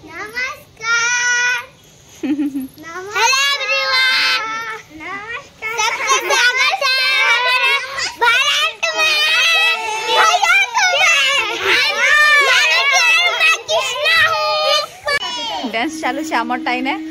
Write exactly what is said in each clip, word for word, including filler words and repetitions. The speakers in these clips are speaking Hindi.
नमस्कार। Hello everyone. नमस्कार। सबसे स्वागत है हमारे भारत में। मैं कृष्णा हूँ। डांस चालू छे हमर टाइम है।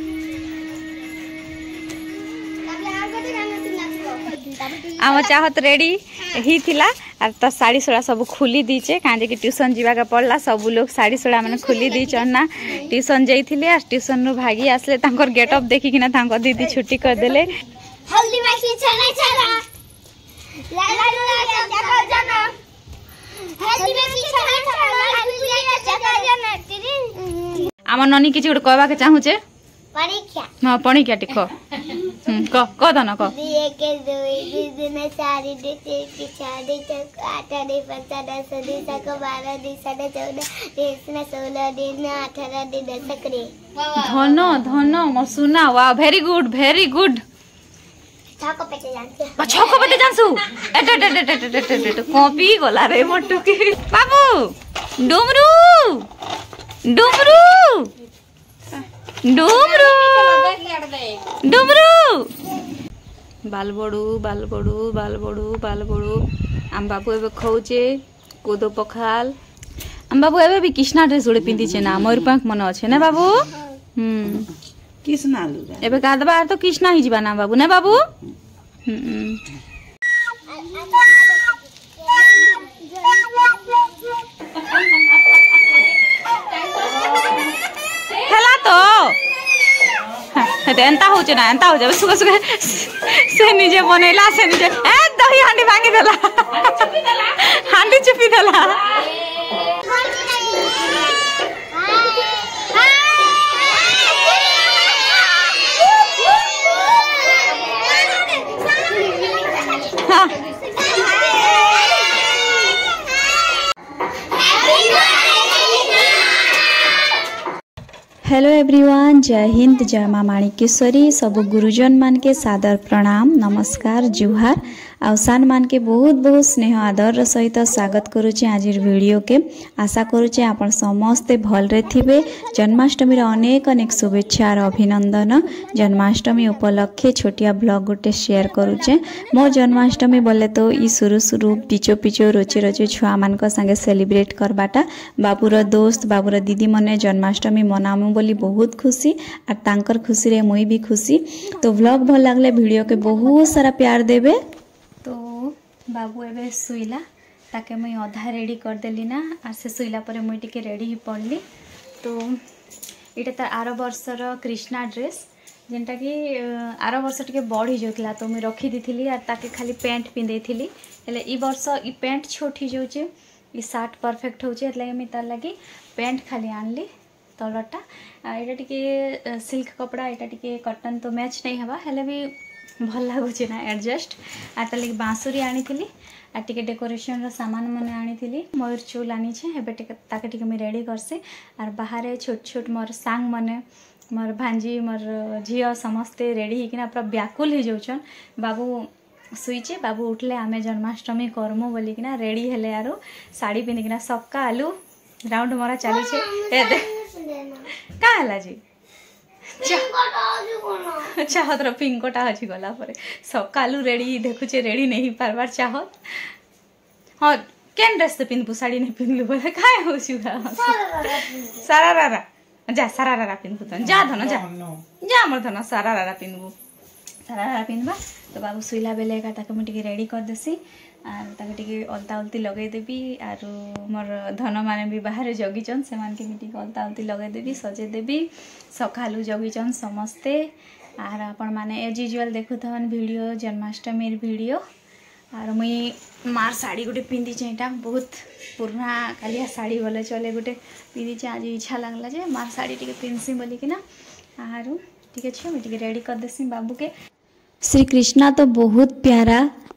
आम चाहत रेडी ही थिला और तो साड़ी सोड़ा सब खुली दीचे काजे कि ट्यूशन जीवा का पड़ला सब लोग साड़ी सोड़ा मैंने खुली दीचन ना ट्यूशन जाइथिले आ ट्यूशन नु भागी आसले तांकर गेट अप देखि किना तांकर दीदी छुट्टी कर देले। हल्दी मैक्सी चला चला लाला लाला चका जाना हल्दी मैक्सी चला चला लाला चका जाना तेरी आम ननी किछि गुड कहबा के चाहू छे परीक्षा हां परीक्षा टिक हम क क दन क दिए के दुई दिन सारी दे के चारे तक आटा दे पता दस दिन तक बारह दिन साढ़े चौदह दिन सोलह दिन अठारह दिन दस करे धन धन मोर सुना वाह वेरी गुड वेरी गुड छको पेटे जानते बा छको पेटे जानसु एट एट एट एट एट एट कॉपी गला रे मोटू के बाबू डुमरू डुमरू डुमरू डुमरू बाल बड़ू बाल बड़ू बाल बड़ू बाल बड़ू आम बाबू एबे खौचे कोदो पखाल आम बाबू एबे भी कृष्णा ड्रेस जोड़े पिंदी छे ना मयूरपंख मन अच्छे ना बाबू हम्म कृष्णा लुगा एबे गादबा तो कृष्णा ही जीवा ना बाबू ना बाबू हम्म हेला तो एंता हो ना एंता हो जाए सुख सुख से निजे बनैला से निजे ए दही हांडी भांगी देला हांडी चुपी देला हेलो एवरीवन जय हिंद जय माँ माणिकेश्वरी सब गुरुजन मान के सादर प्रणाम नमस्कार जुहार आसान मान के बहुत बहुत स्नेह आदर सहित स्वागत करुचे आज वीडियो के आशा करुचे आपण समस्ते भलरे थिबे जन्माष्टमी अनेक अनेक शुभेच्छा और अभिनंदन जन्माष्टमी उपलक्षे छोटिया ब्लॉग गोटे शेयर करुचे मो जन्माष्टमी बोले तो ई शुरू शुरू पिचो पिचो रोचे रोचे छुआ मान संगे सेलिब्रेट करबाटा बाबूर दोस्त बाबूर दीदी मने जन्माष्टमी मनामु बोली बहुत खुशी और तांकर खुशी रे मुई भी खुशी तो व्लॉग भल लागले वीडियो के बहुत सारा प्यार देबे। तो बाबू एबे सुइला ताके मुई अधा रेडी कर देली ना और से सुइला परे मुई टिके रेडी ही पड़ली। तो इटा तार आर वर्षर कृष्णा ड्रेस जेनटा कि आर वर्ष टिके बढ़ी जाउतला तो मुई रखी दीथिली और ताके खाली पैंट पिंदेथिली हेले ई वर्ष ई पैंट छोट ही जाउचे ई शर्ट परफेक्ट होचे एतला मुई तार लागि पैंट खाली आनली तलटा यहाँ टिके सिल्क कपड़ा यहाँ टिके कटन तो मैच नहीं हवा हेले भी भल लगुच ना एडजस्ट आ तार लगी बांसुरी आनी थी आ टिके डेकोरेशन रो सामान मैंने आनी थी मयूर चूल आनी हे ताके टिके मुझे रेडी करसे आर बाहर छोट छोट मोर सांग मैंने मोर भांजी मोर झील समस्ते रेडी होकिना पूरा व्याकुल हो जाऊन बाबू सुईचे बाबू उठले आमे जन्माष्टमी करमु बोलिकिना रेडी हेले आरो साड़ी पिंधिकिना सक्का आलू राउंड मरा चली छे का हला जी चाहत रो पिंकोटा अछि गला परे सकालू रेडी देखुचे रेडी नहीं पारबार चाहत हां केन ड्रेस से पिनबू साड़ी नहीं पिनलु बोले काय होछु सारा रारा जा सारा रारा पिनबू त जा धन जा जा हमर धन सारा रारा पिनबू सारा रारा पिनबा तो बाबू सुइला बेले का ताके मुटी रेडी कर देसी आर ताके टिके अलता अलती लगे देबी आर मोर धन माने भी बाहर जगिचन से मान के टिके अलता अलती लगे देबी सजे देबी सकालू जगिचन समस्ते आर आपण माने एज यूजुअल देखुथन वीडियो जन्माष्टमी वीडियो आर मुई मार साड़ी गोटे पिंधि छेटा बहुत पुराना कालिया साड़ी बोले चले गोटे पिंधि छे आज इच्छा लागला जे मार साड़ी टिके पिनसी बोली कि ना आर ठीक है मुझे रेडी कर देसी बाबू के। श्री कृष्णा तो बहुत प्यारा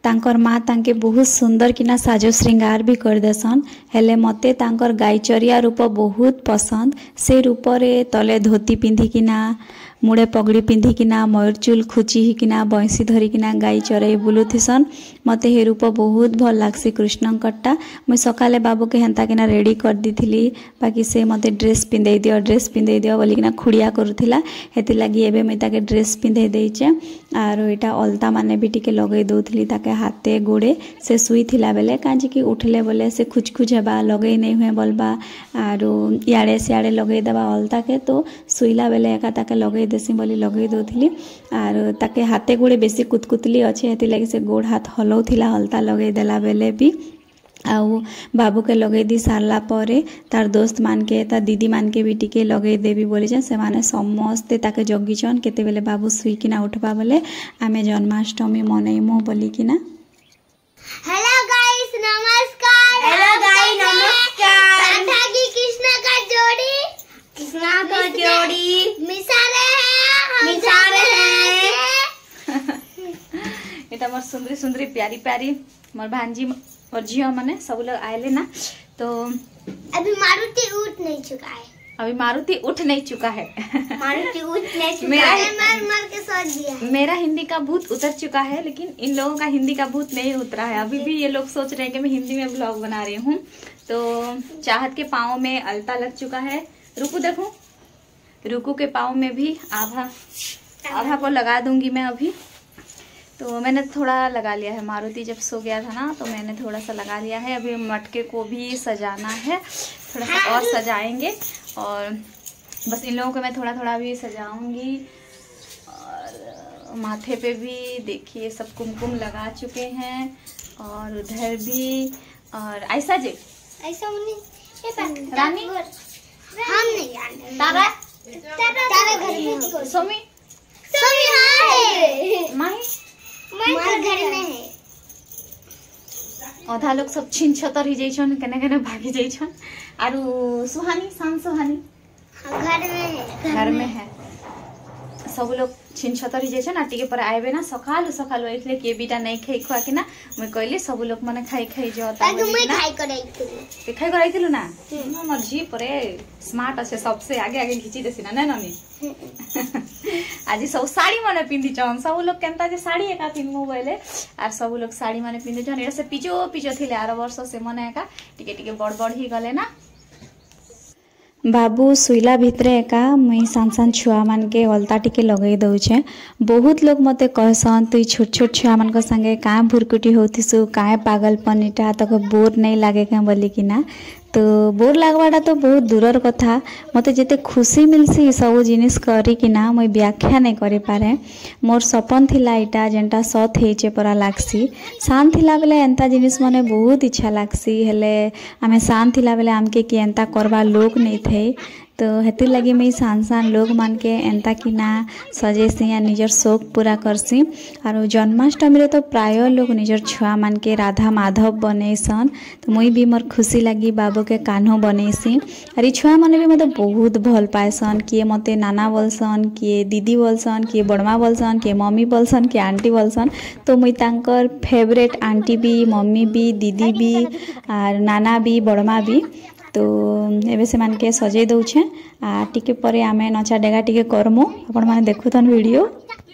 तांकर माँ तांके बहुत सुंदर किना साजो श्रृंगार भी कर देसन। हेले मते तांकर गाईचरिया रूप बहुत पसंद। से रूप रे तले धोती पिंधिकिना मुड़े पगड़ी पिंधिकिना मयूरचूल खुचिकिना बंसी धरिकिना गाई चरई बुलुथिसन। मते हे रूप बहुत भल लागसी कृष्णकटा। मुई सकाले बाबू के हेन्ता किना रेडी कर दीथिली, बाकी से मते ड्रेस पिंधे दियो ड्रेस पिंधे दियो बोलिकिना खुड़िया करुथिला। हेति लागी एबे मुई ताके ड्रेस पिंधे देइचे। आर एटा अलता माने भी टिके लगई दउथिली ताके हाथे गोड़े। से सुई थिला बेले कांजी कि उठले बोले से खुचखुच हेबा लगई नहीं हुए बोलबा आरो इयाड़े सियाड़े लगई देबा अलता के, तो सुईला बेले एका ताके लगई देसी बोली लगई दउथिली। आर ताके हाथे गोड़े बेसी कुतकुतली अच्छे, हेति लागी से गोड़ हाथ हलौथिला अलता लगई देला बेले भी। आउ बाबू के लगई दी सारला परे तार दोस्त मान के तार दीदी मान के भी टिके लगई देबी बोली से माने समस्ते ताके जगिछन केते बेले बाबू सुईकिना उठबा बेले आमे जन्माष्टमी मनैमु बोलिकिना। हेलो गाइस नमस्कार। हेलो गाइस नमस्कार। राधा की कृष्ण का जोड़ी कृष्णा का जोड़ी मिसा रहे हैं मिसा रहे हैं। एटा मोर सुंदरी सुंदरी प्यारी प्यारी मोर भांजी और झियो माने सब लोग आएले ना, तो अभी मारुति उठ नहीं चुका है। अभी मारुति उठ नहीं चुका है। मारुति उठ नहीं चुका मेरा है। मार मार के सोच दिया है। मेरा हिंदी का भूत उतर चुका है, लेकिन इन लोगों का हिंदी का भूत नहीं उतरा है। अभी भी ये लोग सोच रहे हैं कि मैं हिंदी में ब्लॉग बना रही हूँ। तो चाहत के पाँव में अलता लग चुका है। रुकू देखो, रुकू के पाँव में भी आभा आभा को लगा दूंगी मैं अभी। तो मैंने थोड़ा लगा लिया है, मारुति जब सो गया था ना तो मैंने थोड़ा सा लगा लिया है। अभी मटके को भी सजाना है, थोड़ा सा और सजाएंगे और बस इन लोगों को मैं थोड़ा थोड़ा भी सजाऊंगी। और माथे पे भी देखिए सब कुमकुम लगा चुके हैं और उधर भी। और ऐसा जी ऐसा नहीं रानी हम नहीं जानते। तारा तारा घर में सोमी सोमी है माही मार घर में है। अधा लोग सब छिन छतर ही जाइछन, केने केने भागी जाइछन। आरु सुहानी शान सुहानी घर में है घर में है। सब लोग छिन छतर ही जाइछन आ टिके पर आइबे ना सकाल सकाल इसलिए के बीटा नहीं खाई खुआ के ना मैं कहली सब लोग माने खाई खाई जता ताकि मैं खाई कराई थी ते खाई कराई थिलु ना हमर जी परे स्मार्ट আছে सबसे आगे आगे खिची देसी ना नै ननी। आज सब साड़ी माने पिंदी छन, सब लोग केनता जे साड़ी एका पिनमु बोले आर सब लोग साड़ी माने पिंदी छन। एटा से पिचो पिचो थिले आर वर्ष से मने एका टिके टिके बड़ बड़ ही गले ना। बाबू सुईला भितरे एका मुई सान सान छुआ मान के अलता टिके लगई दउछे। बहुत लोग मते कहसन तु छोट छोट छुआ मान को संगे का भुरकुटी होथिसु का पागलपनीटा तक बोर नहीं लागे के बोलिकिना। तो बोर लागवाटा तो बहुत दूरर कथा, मते जेते खुशी मिलसी सब जिनिस करिकिना मुई व्याख्या नहीं करि पारे। मोर सपन थिला इटा जेंटा सत हेचे परा लागसी। शान थिला बेले एंता जिनिस मने बहुत इच्छा लागसी, हेले आमे शान थिला बेले आमके कि एंता करबा लोक नहीं थे। तो हेतिर लगी मैं सान सान लोग मान के एंता कि ना सजेसी या निजर शौक पूरा करसी। और जन्माष्टमी रे तो प्राय लोग निजर छुआ मान के राधा माधव बनैसन। तो मुई भी मोर खुशी लगी बाबू के कान्हो बनैसी। और छुआ माने भी मते बहुत भल पाएसन, किए मते नाना बोलसन, किए दीदी बोलसन, किए बड़मा बोलसन, किए मम्मी बोलसन, किए आंटी बोलसन। तो मुई तांकर फेवरेट आंटी भी मम्मी भी दीदी भी और नाना भी बड़मा भी। तो एबे से मान के सजै दउछे आ टिके परे आमे नचा डेगा टिके करमु आपण माने देखुथन वीडियो।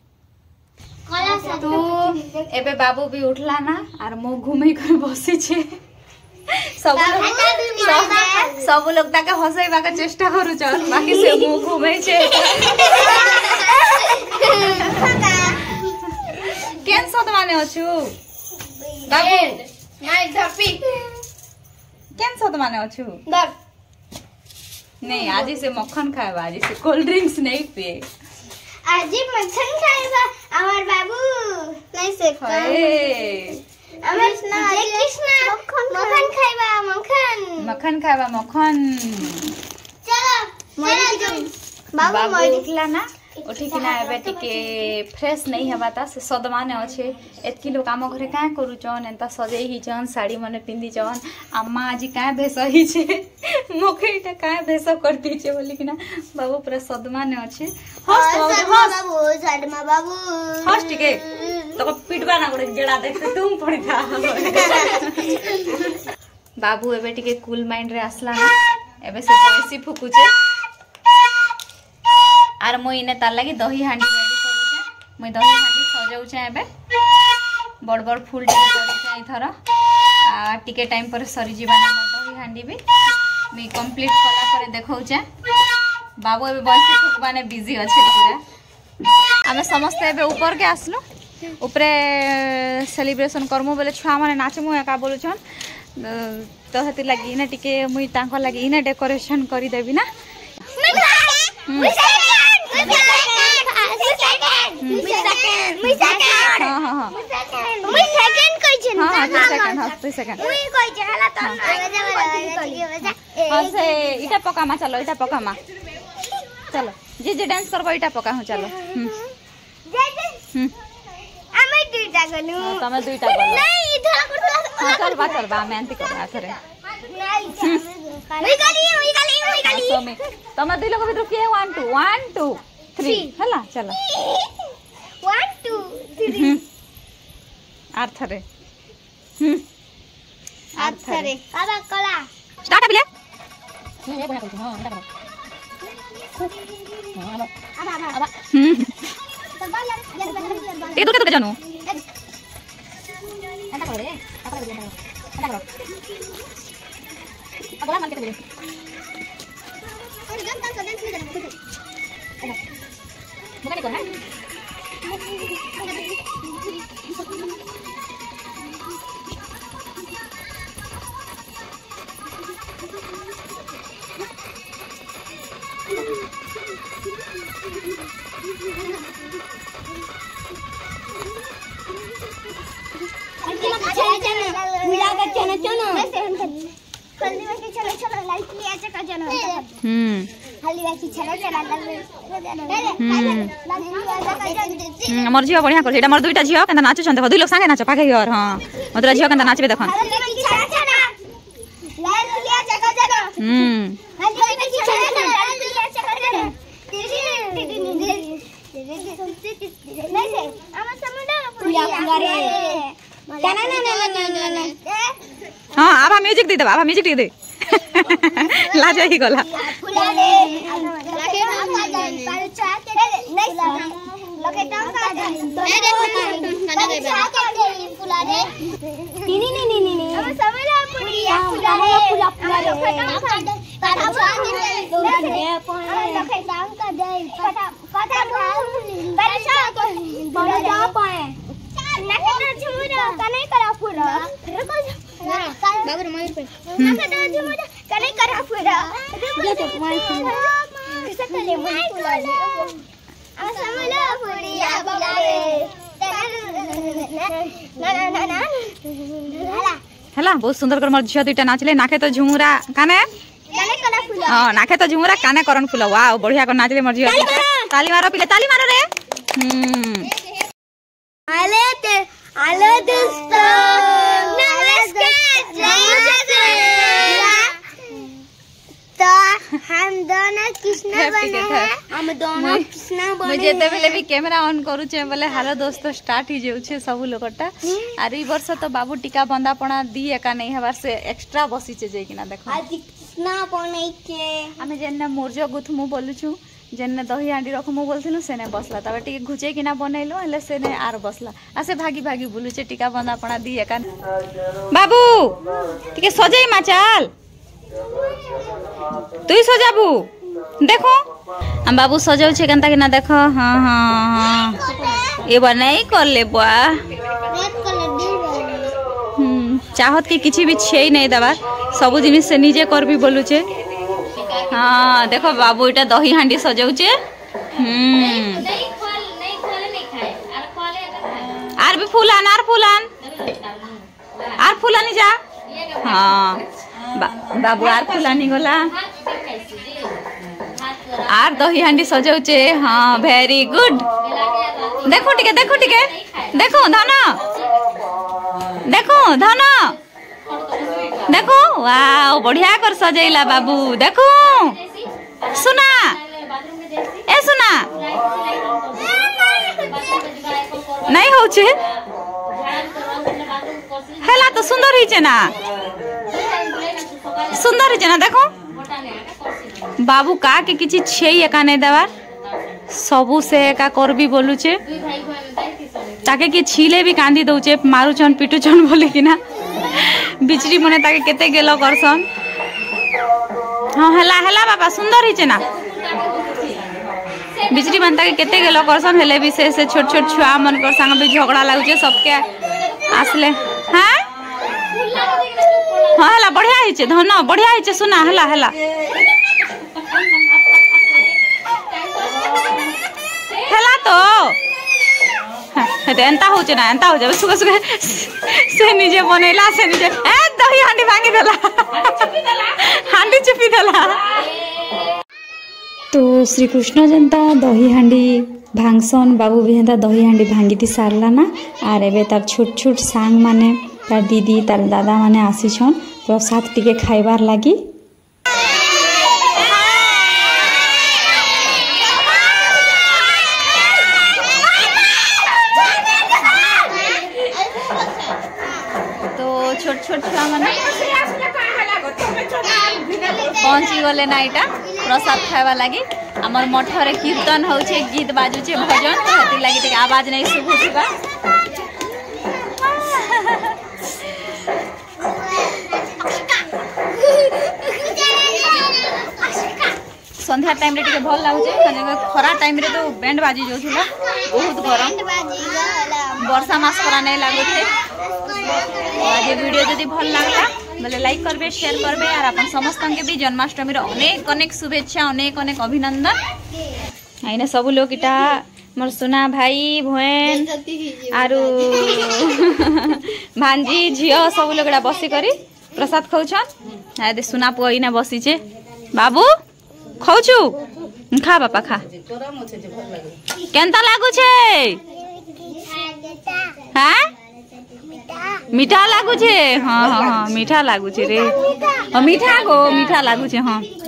तो एबे बाबू भी उठला ना आर मो घुमै कर बसी छे। सब लोग सब, सब लोग ताके हसैबा के चेष्टा करू छन, बाकी से मो घुमै छे। केन सद माने अछु बाबू नाइ धपी केन सद माने अछु दर नहीं आज से मक्खन खाएबा, आज से कोल्ड ड्रिंक्स नहीं पिए। आज मक्खन खाएबा हमर बाबू नहीं से ए हमर कृष्णा कृष्णा मक्खन खाएबा मक्खन मक्खन खाएबा मक्खन। चलो चलो बाबू बाबू उठला ना उठिकिना एबे टिके फ्रेश नहीं हवा ता से सदमाने अच्छे एतकी लोग आम घरे क्या करूचन एंता सजे ही चन साड़ी मने पिंदी चन अम्मा आज क्या भेष ही छे मोके इटा क्या भेष करती छे बोली किना बाबू पूरा सदमाने अच्छे हस बाबू सदमा बाबू हस टिके तो पिटबा ना गोटे जेड़ा देखते तुम पड़ी था बाबू एबे टिके कूल माइंड रे आसला एबे से बयसी फुकुचे आर मु इने तार लगी दही हांडी रेडी करूचे मु दही हांडी सजाउचे एबे बड़ बड़ फूल टिके करूचे इथर आ टिके टाइम पर सरी जीवा ना दही हांडी भी मी कंप्लीट कला करे देखौचे बाबू एबे बयसी फुकबाने बिजी अछि पूरा आमे समस्त एबे ऊपर के आसलु ऊपरे सेलिब्रेशन करमु बोले छुआ माने नाचमु एका बोलुछन तो हती लगी इने टिके मुई तांको लगी इने डेकोरेशन करी देबी ना इटा पकामा चलो इटा पकामा चलो जे जे डांस करबो इटा पका हूं चलो तमे दुईटा बोलो नहीं इधर करतो हां चल बा चल बा मैं अंती करबा थरे नहीं ओई गली ओई गली ओई गली तमे तमे दुई लोग भीतर के one two one two three हला चलो वन टू थ्री आर थरे हम आर थरे बाबा कला स्टार्ट अबिले ये बोला करतो हां एटा करो हां आबा आबा आबा हम ये तो के जानू एटा करो रे एटा करो एटा करो अगला मान के बोले और गन का डांस नहीं करना मुझे नहीं करना चलो चलो हल्दी बाकी चलो चलो लाइट लिया चका चलो हम्म हल्दी बाकी चलो चलो हम्म हमर झियो बढ़िया कर एटा हमर दुईटा झियो केना नाचु छन देखो दुई लोग संगे नाचो पाखे घर हां मधुरा झियो केना नाचबे देखन हल्दी बाकी चलो चलो लाइट लिया चका चलो हम्म हल्दी बाकी चलो चलो लाइट लिया चका चलो नहीं से आमा समुद्र पूरा पूरा रे ना ना ना ना ना ना हां आबा म्यूजिक दे दे आबा म्यूजिक दे दे लाज ही गला फुला रे लगे टांका दे पर चाहते नहीं लगे टांका दे अरे खाना दे फुला रे नी नी नी नी नी हम समझला पुरिया फुला रे फुला फुला रे टांका दे पर चाहते लगे टांका दे कथा कथा पर चाहते बड़ा जा पाए नाके झुमुरा कने करा फुरा बाबू मयूर पे नाके झुमुरा कने करा फुरा ये तो तुम्हारी सकले मैं फुला असमला फुरिया बाबा रे ना ना ना ना हला हला बहुत सुंदर कर मर झियो दुईटा नाचले नाके तो झुमुरा काने कने करा फुला हां नाके तो झुमुरा काने करन फुला वाओ बढ़िया कर नाचले मर झियो ताली मारो पिले ताली मारो रे हम आले ते आले दोस्तों नमस्कार नमस्कार तो हम दोनों कृष्ण बने हैं हम दोनों कृष्ण बने मुझे ते बेले भी कैमरा ऑन करू छे बोले हेलो दोस्तों स्टार्ट ही जेउ छे सब लोकटा आर ई वर्ष तो बाबू टीका बंदापणा दी एका नहीं हबार से एक्स्ट्रा बसी छे जे किना देखो आज कृष्ण बने छे हमें जेन्ने मुर्जो गुथमु बोलु छु जेन्ने दही हांडी रखमु बोलथिनु सेने बसला तबे टिके घुचे किना बनैलो हले सेने आर बसला आसे भागी भागी बुलु छे टीका बंदापणा दी एका बाबू टिके सजाई माचाल तुई सजाबू देखो हम बाबू सजाउ छे केनता किना देखो हां हां हां ए बनाई कर ले बुआ रेड कलर दी हम चाहत के किछि भी छे ही नहीं दबा सब जिनिस से निजे कर भी बोलु छे हाँ देखो बाबू इटा दही हांडी सजाउ छे हम नहीं खोल नहीं खोले नहीं खाए आर खोले आर भी फूलान आर फूलान आर फूलानी जा हां बा, बाबू आर फूलानी गला आर दही हांडी सजाउचे। हाँ वेरी गुड। देखो टिके देखो टिके देखो धन देखो धन देखो वाओ बढ़िया कर सजेला बाबू। देखो सुना ए सुना नहीं होचे हेला तो सुंदर ही ना सुंदर ही ना। देखो बाबू का के किछि छे एका नहीं देवार सबू से एका कर भी बोलुचे ताके कि छिले भी कांदी दउचे मारुचन पिटुचन बोली कि ना बिचरी मने ताके केते गेलो करसन। हाँ हेला हेला बाबा सुंदर ही ना बिचरी मन ताके केते गेलो करसन हेले भी से से छोट छोट छुआ मन कर संग भी झगड़ा लागुचे सबके आसले। हां हाँ हेला बढ़िया हिचे धन बढ़िया हिचे सुना हेला हेला हेला तो एंता होचे ना एंता हो जाबे सुगा सुगा से निजे बनेला से निजे ए दही हांडी भांगी देला हांडी चुपी देला। तो श्री कृष्ण जनता दही हांडी भांगसन बाबू भी हेंता दही हांडी भांगी सारला ना आर एबे तार छोट छोट सांग माने तार दीदी तार दादा माने आसीछन प्रसाद टिके खाइबार लागी। छोट छोट छुआ माने पहुंची गले ना इटा प्रसाद खावा लगी। आमर मठरे कीर्तन होचे गीत बाजुचे भजन हती लगी ते आवाज नहीं सुबुबा। संध्या टाइम रे टिके भल लागुचे खरा टाइम रे तो बैंड बाजी जोथुला बहुत गरम वर्षा मास करा नहीं लागुथे। आज वीडियो जदि भल लागला बोले लाइक करबे शेयर करबे और अपन समस्त के भी जन्माष्टमी रो अनेक अनेक शुभेच्छा अनेक अनेक अभिनंदन। आइने सब लोग इटा मोर सुना भाई बहन आरु भांजी झियो सब लोग इटा बसी करी प्रसाद खाउछन। आ दे सुना पुआ इना बसी छे बाबू खाउछु खा बापा खा केनता लागु छे। हां मीठा लागु छे। हाँ हाँ हाँ मीठा लागु छे रे मीठा गो मीठा लागु छे। हाँ